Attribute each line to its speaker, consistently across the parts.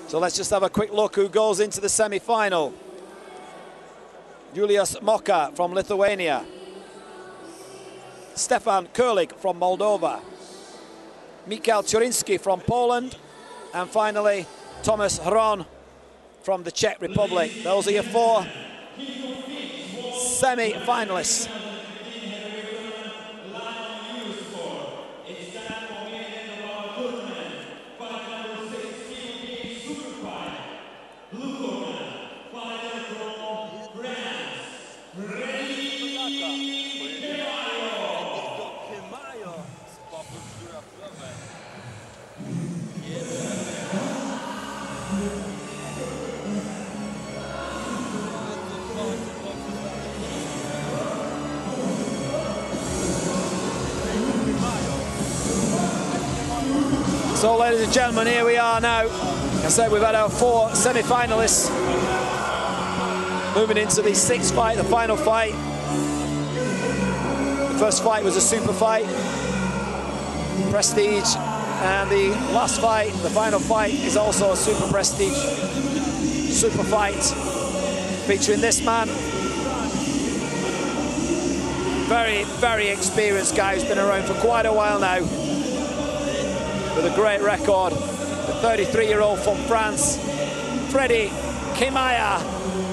Speaker 1: So let's just have a quick look who goes into the semi-final. Julius Moka from Lithuania. Stefan Kurlik from Moldova. Mikhail Churinsky from Poland. And finally, Thomas Hron from the Czech Republic. Those are your 4 semi-finalists. So, ladies and gentlemen, here we are now. Like I said, we've had our 4 semi-finalists moving into the 6th fight, the final fight. The first fight was a super fight, prestige, and the last fight, the final fight, is also a super prestige, super fight, featuring this man. Very, very experienced guy who's been around for quite a while now, with a great record. The 33-year-old from France, Freddy Kimaya,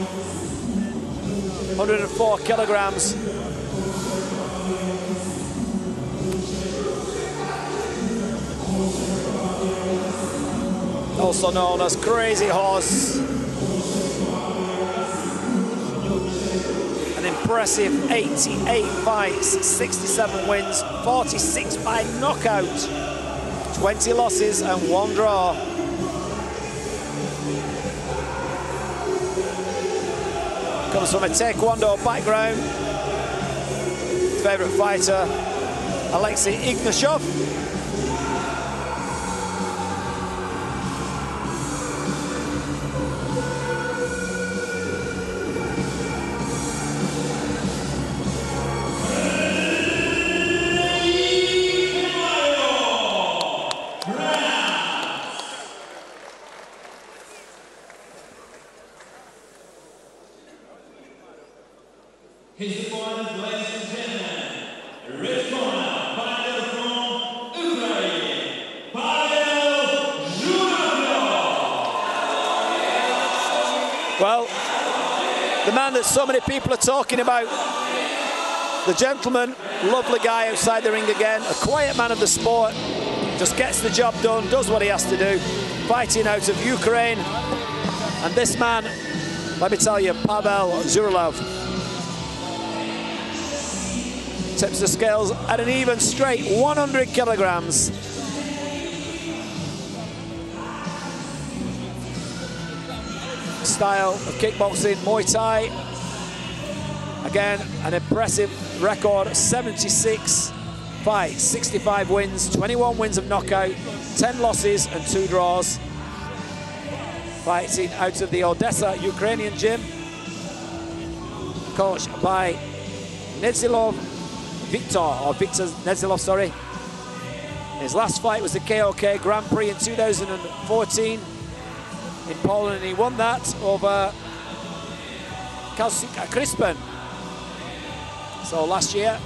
Speaker 1: 104 kilograms. Also known as Crazy Horse. An impressive 88 fights, 67 wins, 46 by knockout. 20 losses and 1 draw. Comes from a Taekwondo background. Favorite fighter, Alexei Ignashov.
Speaker 2: His opponent, ladies and gentlemen, red corner, fighter from Ukraine, Pavel Zhurav.
Speaker 1: Well, the man that so many people are talking about, the gentleman, lovely guy outside the ring again, a quiet man of the sport, just gets the job done, does what he has to do, fighting out of Ukraine. And this man, let me tell you, Pavel Zhurav, tips the scales at an even straight 100 kilograms. Style of kickboxing, Muay Thai. Again, an impressive record, 76 fights, 65 wins, 21 wins of knockout, 10 losses and 2 draws. Fighting out of the Odessa Ukrainian gym. Coached by Nedzilov Victor Nedzilov, sorry. His last fight was the KOK Grand Prix in 2014 in Poland, and he won that over Kasuka Crispin. So last year.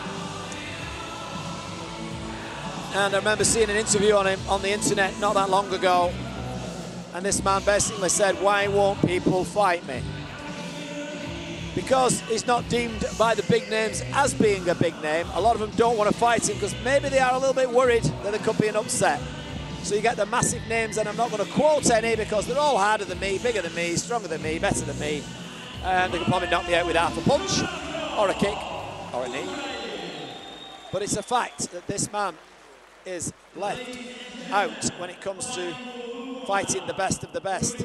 Speaker 1: And I remember seeing an interview on him on the internet not that long ago, and this man basically said, why won't people fight me? Because he's not deemed by the big names as being a big name. A lot of them don't want to fight him because maybe they are a little bit worried that there could be an upset. So you get the massive names, and I'm not going to quote any because they're all harder than me, bigger than me, stronger than me, better than me. And they can probably knock me out with half a punch, or a kick, or a knee. But it's a fact that this man is left out when it comes to fighting the best of the best.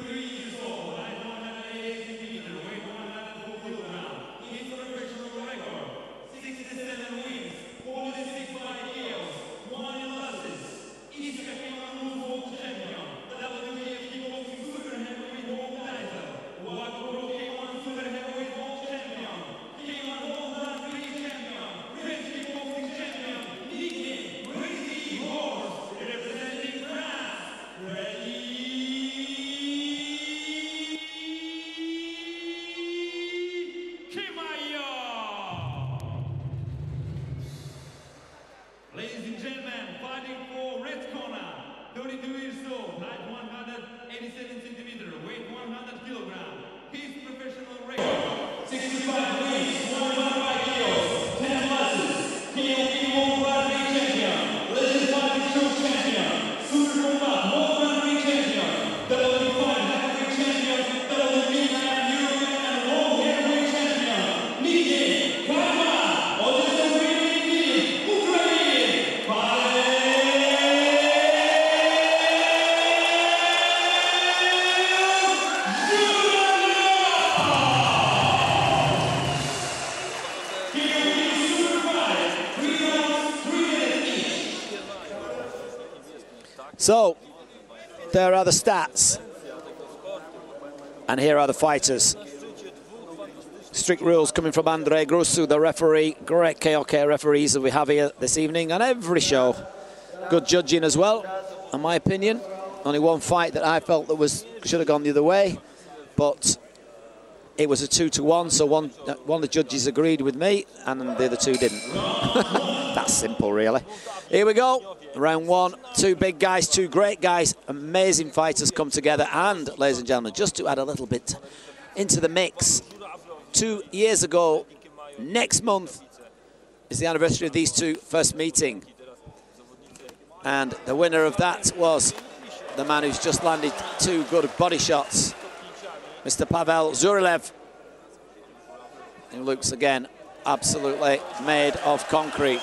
Speaker 1: So, there are the stats. And here are the fighters. Strict rules coming from Andrei Grusu, the referee. Great KOK referees that we have here this evening on every show. Good judging as well, in my opinion. Only one fight that I felt that should have gone the other way, but it was a 2-1, so one of the judges agreed with me, and the other two didn't. That's simple, really. Here we go. Round one. Two big guys, two great guys, amazing fighters come together. And, ladies and gentlemen, just to add a little bit into the mix, 2 years ago, next month, is the anniversary of these two first meeting. And the winner of that was the man who's just landed 2 good body shots, Mr. Pavel Zurilev. He looks, again, absolutely made of concrete.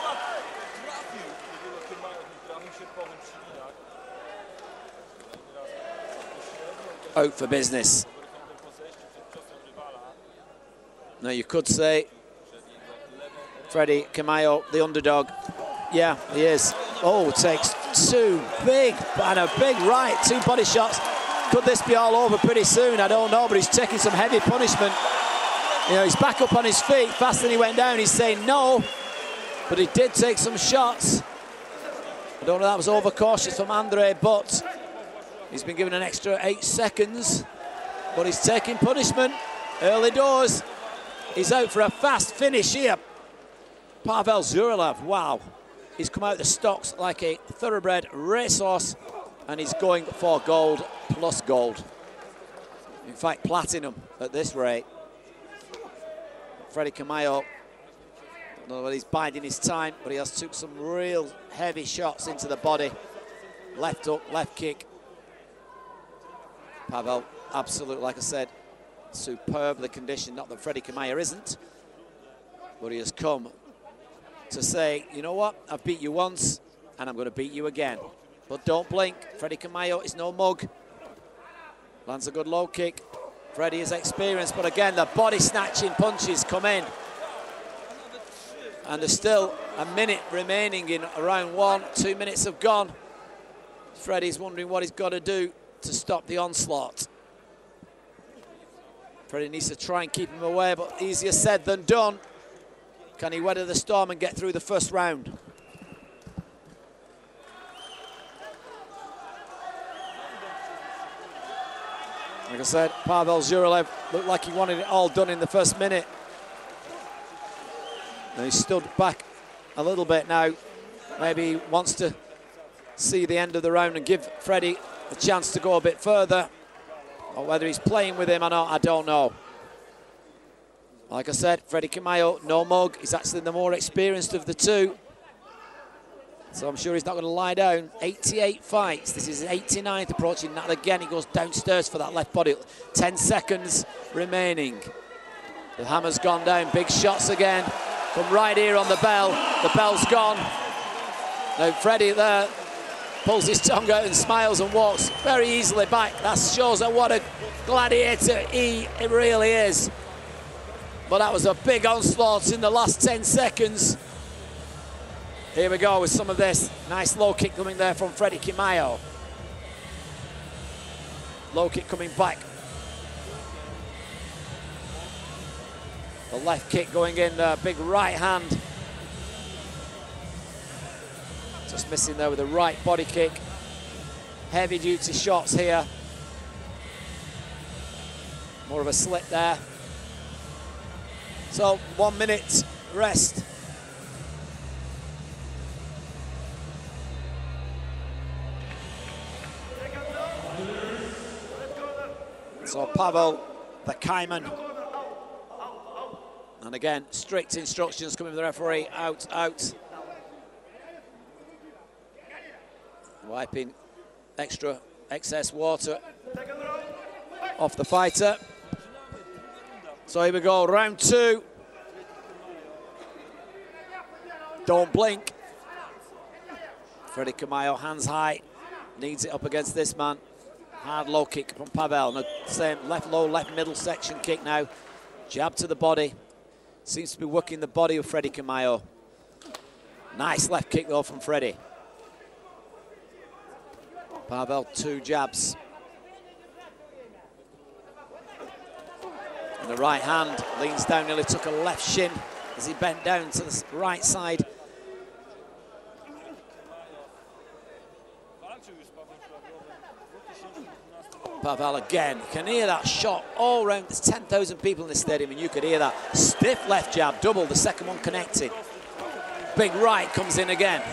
Speaker 1: Out for business. Now, you could say Freddy Chimaev, the underdog. Yeah, he is. Oh, takes 2 big, and a big right, 2 body shots. Could this be all over pretty soon? I don't know, but he's taking some heavy punishment. You know, he's back up on his feet faster than he went down. He's saying no, but he did take some shots. I don't know if that was overcautious from Andre, but he's been given an extra 8 seconds, but he's taking punishment. Early doors. He's out for a fast finish here. Pavel Zurilev, wow. He's come out the stocks like a thoroughbred racehorse, and he's going for gold plus gold. In fact, platinum at this rate. Freddy Chimaev, I don't know whether he's biding his time, but he has took some real heavy shots into the body. Left hook, left kick. Pavel, absolute, like I said, superbly conditioned. Not that Freddy Chimaev isn't, but he has come to say, you know what, I've beat you once, and I'm going to beat you again. But don't blink. Freddy Chimaev is no mug. Lands a good low kick. Freddy is experienced, but again, the body snatching punches come in. And there's still a minute remaining in round one. 2 minutes have gone. Freddy's wondering what he's got to do to stop the onslaught. Freddy needs to try and keep him away, but easier said than done. Can he weather the storm and get through the first round? Like I said, Pavel Zurilev looked like he wanted it all done in the first minute. And he stood back a little bit now. Maybe he wants to see the end of the round and give Freddy a chance to go a bit further. Or whether he's playing with him or not, I don't know. Like I said, Freddy Chimaev, no mug. He's actually the more experienced of the two. So I'm sure he's not going to lie down. 88 fights. This is his 89th approaching that. Again, he goes downstairs for that left body. 10 seconds remaining. The hammer's gone down. Big shots again. From right here on the bell. The bell's gone. Now Freddy there pulls his tongue out and smiles and walks very easily back. That shows that what a gladiator he really is. But that was a big onslaught in the last 10 seconds. Here we go with some of this. Nice low kick coming there from Freddy Chimaev. Low kick coming back. The left kick going in there, big right hand. Just missing there with the right body kick. Heavy duty shots here. More of a slit there. So 1 minute rest. So Pavel, the Cayman. And again, strict instructions coming from the referee, out, out. Wiping excess water off the fighter. So here we go, round two. Don't blink. Freddy Chimaev, hands high, needs it up against this man. Hard low kick from Pavel. Now, same left low, left middle section kick now. Jab to the body. Seems to be working the body of Freddy Chimaev. Nice left kick though from Freddy. Pavel, 2 jabs. And the right hand leans down, nearly took a left shin as he bent down to the right side. Pavel again, you can hear that shot all around. There's 10,000 people in the stadium and you could hear that. Stiff left jab, double, the second one connected. Big right comes in again.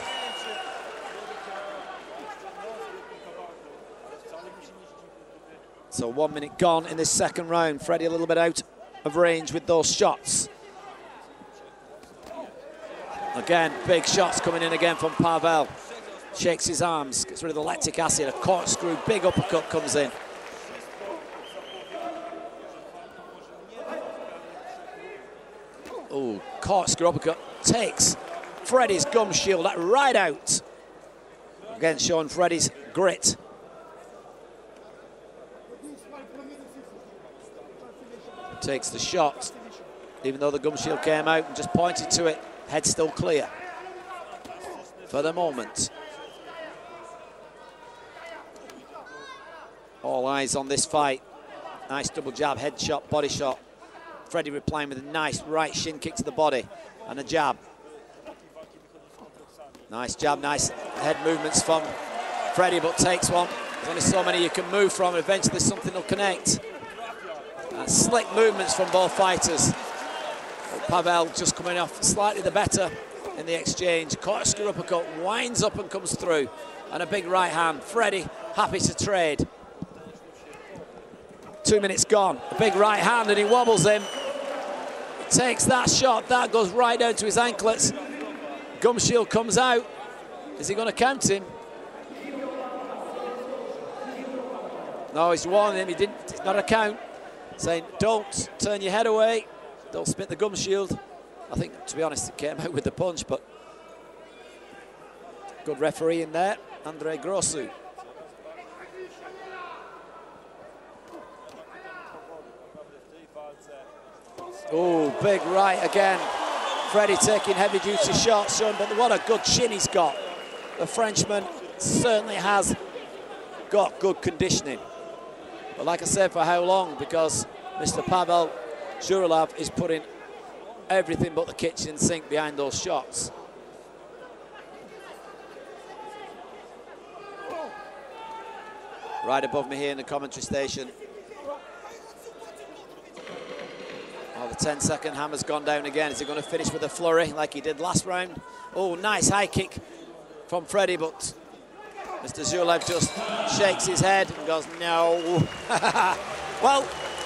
Speaker 1: So 1 minute gone in this second round. Freddie a little bit out of range with those shots. Again, big shots coming in again from Pavel. Shakes his arms, gets rid of the lactic acid, a corkscrew, big uppercut comes in. Oh, corkscrew uppercut takes Freddie's gum shield, that right out. Again, showing Freddie's grit. Takes the shot, even though the gum shield came out and just pointed to it. Head still clear for the moment. All eyes on this fight. Nice double jab, head shot, body shot. Freddie replying with a nice right shin kick to the body and a jab. Nice jab, nice head movements from Freddie, but takes one. There's only so many you can move from, and eventually something will connect. And slick movements from both fighters. Pavel just coming off slightly the better in the exchange. Corkscrew uppercut, winds up and comes through. And a big right hand. Freddie happy to trade. 2 minutes gone. A big right hand and he wobbles him. He takes that shot. That goes right down to his anklets. Gum shield comes out. Is he going to count him? No, he's warning him. It's not a count. Saying, don't turn your head away. Don't spit the gum shield. I think, to be honest, it came out with the punch, but good referee in there, Andrei Grossu. Oh, big right again. Freddie taking heavy-duty shots, but what a good chin he's got. The Frenchman certainly has got good conditioning. But like I said, for how long? Because Mr. Pavel Zhuraev is putting everything but the kitchen sink behind those shots. Right above me here in the commentary station. Oh, the 10-second hammer's gone down again. Is he going to finish with a flurry like he did last round? Oh, nice high kick from Freddie, but Mr. Zhuraev just shakes his head and goes, no. Well,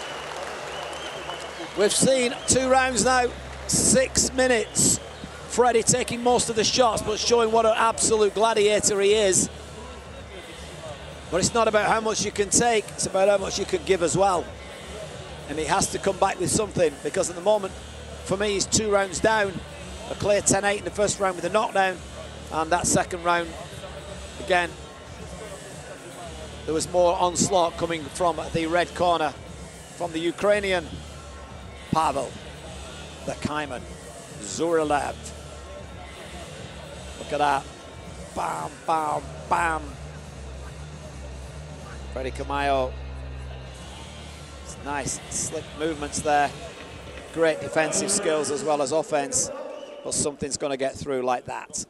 Speaker 1: we've seen 2 rounds now, 6 minutes. Freddie taking most of the shots, but showing what an absolute gladiator he is. But it's not about how much you can take, it's about how much you can give as well. And he has to come back with something, because at the moment, for me, he's 2 rounds down. A clear 10-8 in the first round with a knockdown. And that second round, again, there was more onslaught coming from the red corner, from the Ukrainian Pavel, the Kaiman Zhuraev. Look at that. Bam, bam, bam. Freddie Kamayo. Nice slick movements there. Great defensive skills as well as offense. But something's going to get through like that.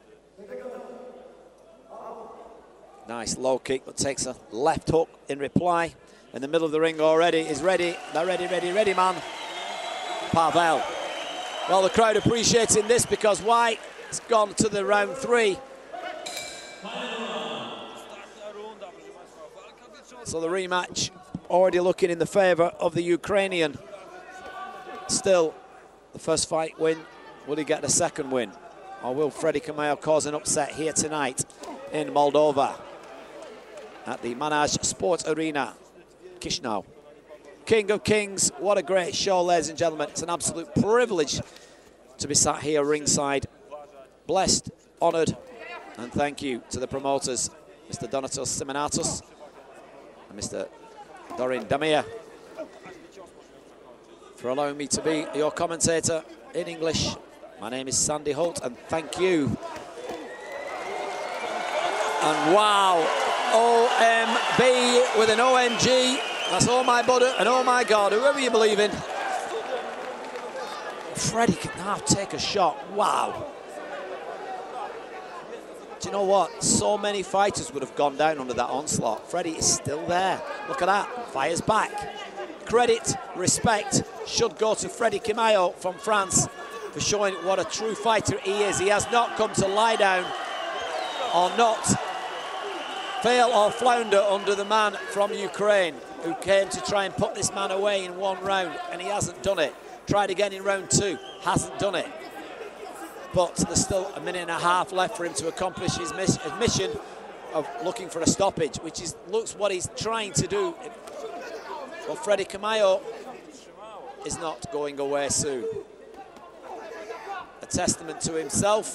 Speaker 1: Nice low kick, but takes a left hook in reply. In the middle of the ring already is ready. They're ready, ready, ready, man. Pavel. Well, the crowd appreciating this because White has gone to the round 3. So the rematch already looking in the favour of the Ukrainian. Still, the first fight win. Will he get the second win? Or will Freddie Kamayo cause an upset here tonight in Moldova at the Manaj Sports Arena, Chisinau? King of Kings, what a great show, ladies and gentlemen. It's an absolute privilege to be sat here ringside. Blessed, honoured, and thank you to the promoters, Mr. Donatos Simonatos and Mr. Dorin Damir, for allowing me to be your commentator in English. My name is Sandy Holt, and thank you. And wow, OMB with an OMG. That's oh my butter and oh my God, whoever you believe in. Freddie can now take a shot. Wow. Do you know what? So many fighters would have gone down under that onslaught. Freddie is still there. Look at that. Fires back. Credit, respect should go to Freddie Chimayo from France for showing what a true fighter he is. He has not come to lie down or not fail or flounder under the man from Ukraine who came to try and put this man away in one round, and he hasn't done it. Tried again in round 2, hasn't done it. But there's still a minute and a half left for him to accomplish his mission of looking for a stoppage, which is looks what he's trying to do. But Freddie Chimayo is not going away soon. A testament to himself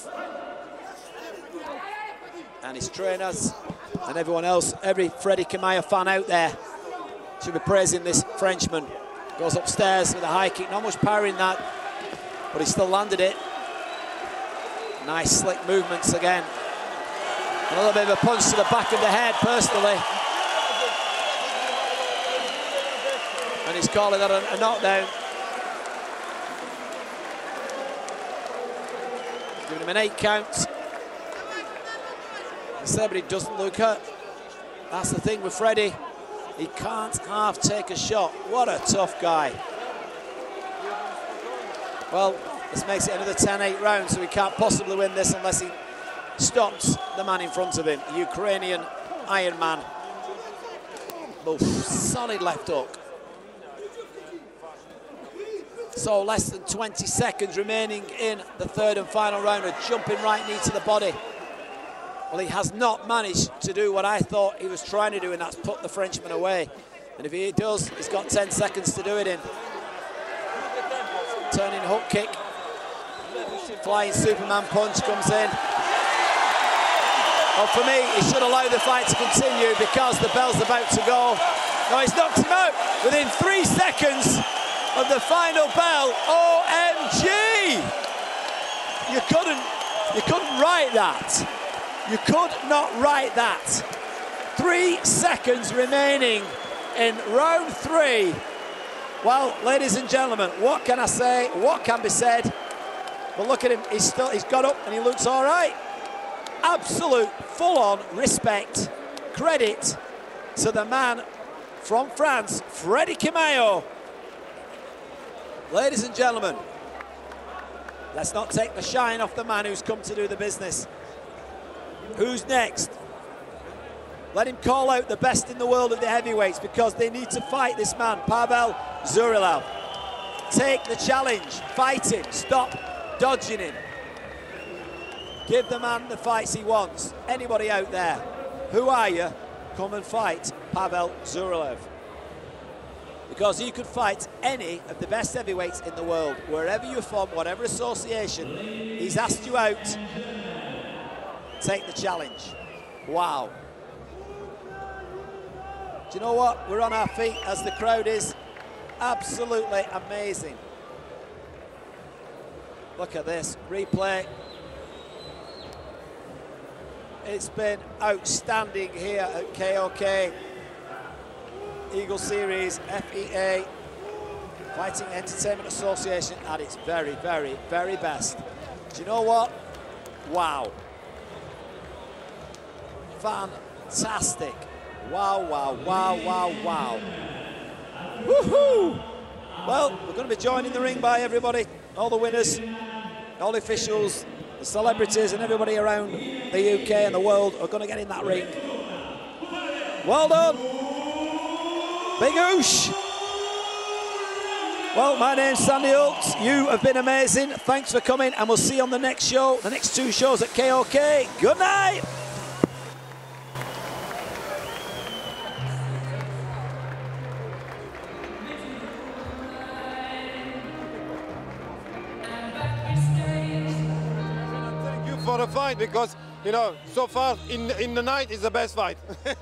Speaker 1: and his trainers and everyone else. Every Freddie Chimayo fan out there should be praising this Frenchman. Goes upstairs with a high kick, not much power in that, but he still landed it. Nice slick movements again. A little bit of a punch to the back of the head, personally. And he's calling that a knockdown. Giving him an 8 count. But he doesn't look hurt. That's the thing with Freddie. He can't half take a shot. What a tough guy. Well, this makes it another 10-8 rounds, so he can't possibly win this unless he stops the man in front of him, the Ukrainian Iron Man. Oof, solid left hook. So less than 20 seconds remaining in the 3rd and final round. A jumping right knee to the body. Well, he has not managed to do what I thought he was trying to do, and that's put the Frenchman away. And if he does, he's got 10 seconds to do it in. Turning hook kick. Flying Superman punch comes in. Well, for me, he should allow the fight to continue because the bell's about to go. No, he's knocked him out within 3 seconds of the final bell. OMG! You couldn't write that. You could not write that. 3 seconds remaining in round 3. Well, ladies and gentlemen, what can I say? What can be said? But look at him, he's got up and he looks all right. Absolute full-on respect, credit to the man from France, Freddie Chimayo. Ladies and gentlemen, let's not take the shine off the man who's come to do the business. Who's next? Let him call out the best in the world of the heavyweights because they need to fight this man, Pavel Zurilov. Take the challenge, fight him, stop dodging him. Give the man the fights he wants. Anybody out there, who are you? Come and fight Pavel Zurilov. Because you could fight any of the best heavyweights in the world, wherever you're from, whatever association. He's asked you out. Take the challenge. Wow. Do you know what? We're on our feet as the crowd is. Absolutely amazing. Look at this replay. It's been outstanding here at KOK. Eagle Series, FEA, Fighting Entertainment Association at its very, very, very best. Do you know what? Wow. Fantastic. Wow, wow, wow, wow, wow. Woohoo! Well, we're going to be joined in the ring by everybody, all the winners, all the officials, the celebrities and everybody around the UK and the world are going to get in that ring. Well done. Big oosh. Well, my name's Sandy Oakes. You have been amazing. Thanks for coming, and we'll see you on the next show, the next 2 shows at KOK. Good night.
Speaker 3: For the fight, because you know, so far in the night is the best fight.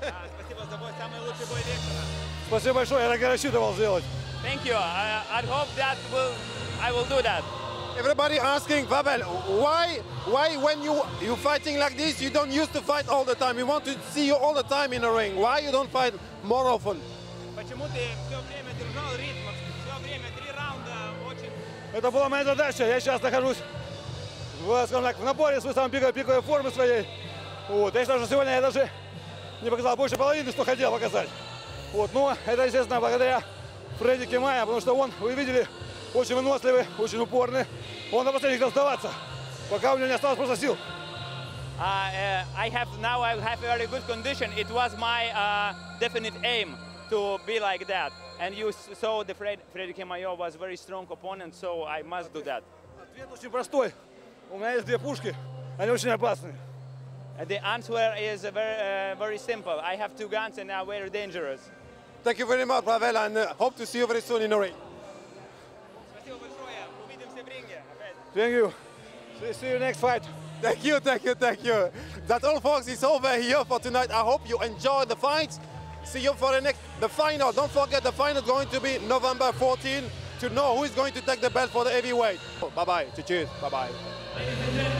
Speaker 3: Спасибо большое, я рассчитывал сделать.
Speaker 4: Thank you. I hope that I will do that.
Speaker 3: Everybody asking, Pavel, why when you fighting like this, you don't used to fight all the time? We want to see you all the time in the ring. Why you don't fight more often?
Speaker 4: Почему ты все время держал ритм, все время 3 раунда очень...
Speaker 5: Это была моя задача. Я сейчас нахожусь скажем так, в наборе своей самой пиковой формы своей. Вот. Я считаю, что сегодня я даже не показал больше половины, что хотел показать. Вот. Но это, естественно, благодаря Фредди Кимая, потому что он, вы видели, очень выносливый, очень упорный. Он на последних хотел сдаваться, пока у него не осталось просто сил.
Speaker 4: I have very good condition. It was my definite aim to be like that. And you saw the Freddy Kemayo was very strong opponent, so I must do that.
Speaker 5: Ответ очень простой. У меня есть 2 пушки, они очень опасные.
Speaker 4: The answer is very simple. I have 2 guns and they are very dangerous.
Speaker 3: Thank you very much, Pavel, and hope to see you very soon in the ring.
Speaker 4: Спасибо большое. Увидимся в ринге.
Speaker 5: Thank you. See you next fight.
Speaker 3: Thank you, thank you, thank you. That's all, folks. It's over here for tonight. I hope you enjoyed the fight. See you for the final. Don't forget, the final is going to be November 14 to know who is going to take the belt for the heavyweight. Bye-bye. Cheers. Bye-bye.
Speaker 2: Ladies and gentlemen.